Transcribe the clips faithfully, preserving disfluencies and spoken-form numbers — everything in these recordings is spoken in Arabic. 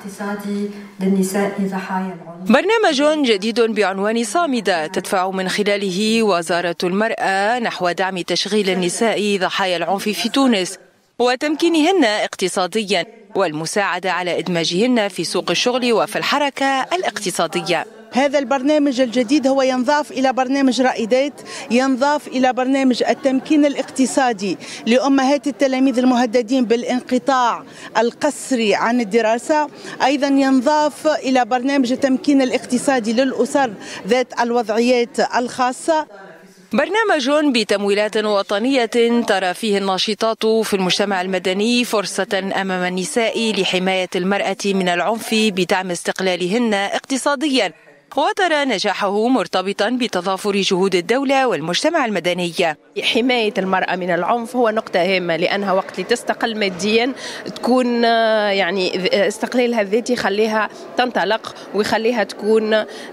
الاقتصادي للنساء ضحايا العنف. برنامج جديد بعنوان صامدة تدفع من خلاله وزارة المرأة نحو دعم تشغيل النساء ضحايا العنف في تونس وتمكينهن اقتصاديا والمساعدة على إدماجهن في سوق الشغل وفي الحركة الاقتصادية. هذا البرنامج الجديد هو ينضاف إلى برنامج رائدات، ينضاف إلى برنامج التمكين الاقتصادي لأمهات التلاميذ المهددين بالانقطاع القسري عن الدراسة، أيضا ينضاف إلى برنامج التمكين الاقتصادي للأسر ذات الوضعيات الخاصة. برنامج بتمويلات وطنية ترى فيه الناشطات في المجتمع المدني فرصة أمام النساء لحماية المرأة من العنف بدعم استقلالهن اقتصاديا، وترى نجاحه مرتبطا بتضافر جهود الدولة والمجتمع المدني. حماية المرأة من العنف هو نقطة هامة، لأنها وقت اللي تستقل ماديا تكون يعني استقلالها الذاتي يخليها تنطلق ويخليها تكون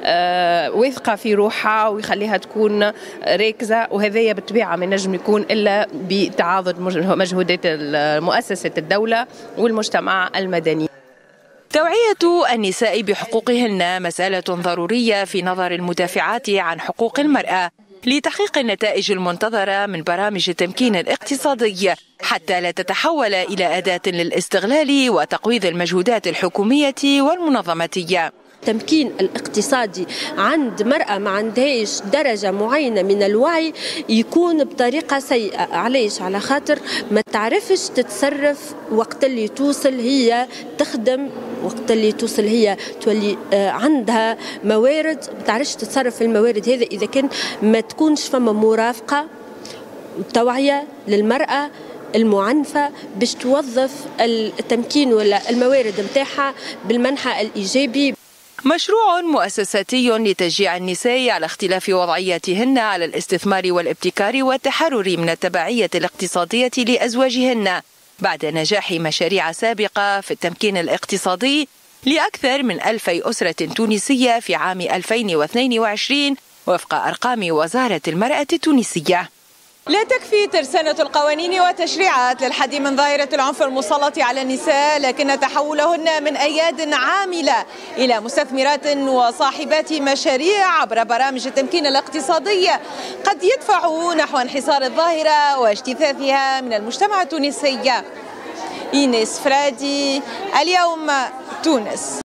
واثقة في روحها ويخليها تكون راكزة، وهذا بالطبيعة ما نجم يكون إلا بتعاضد مجهودات مؤسسة الدولة والمجتمع المدني. توعية النساء بحقوقهن مسألة ضرورية في نظر المدافعات عن حقوق المرأة لتحقيق النتائج المنتظرة من برامج التمكين الاقتصادي حتى لا تتحول إلى أداة للاستغلال وتقويض المجهودات الحكومية والمنظماتية. التمكين الاقتصادي عند مرأة ما عندهاش درجة معينة من الوعي يكون بطريقة سيئة. علاش؟ على خاطر ما تعرفش تتصرف وقت اللي توصل هي تخدم، وقت اللي توصل هي تولي عندها موارد، ما تعرفش تتصرف في الموارد هذا إذا كان ما تكونش فما مرافقة وتوعية للمرأة المعنفة باش توظف التمكين ولا الموارد متاعها بالمنحى الإيجابي. مشروع مؤسساتي لتشجيع النساء على اختلاف وضعياتهن على الاستثمار والابتكار والتحرر من التبعية الاقتصادية لأزواجهن بعد نجاح مشاريع سابقة في التمكين الاقتصادي لأكثر من ألفي أسرة تونسية في عام ألفين واثنين وعشرين وفق أرقام وزارة المرأة التونسية. لا تكفي ترسانة القوانين والتشريعات للحد من ظاهرة العنف المسلط على النساء، لكن تحولهن من أياد عاملة إلى مستثمرات وصاحبات مشاريع عبر برامج التمكين الاقتصادي قد يدفع نحو انحصار الظاهرة واجتثاثها من المجتمع التونسي. إيناس فرادي، اليوم، تونس.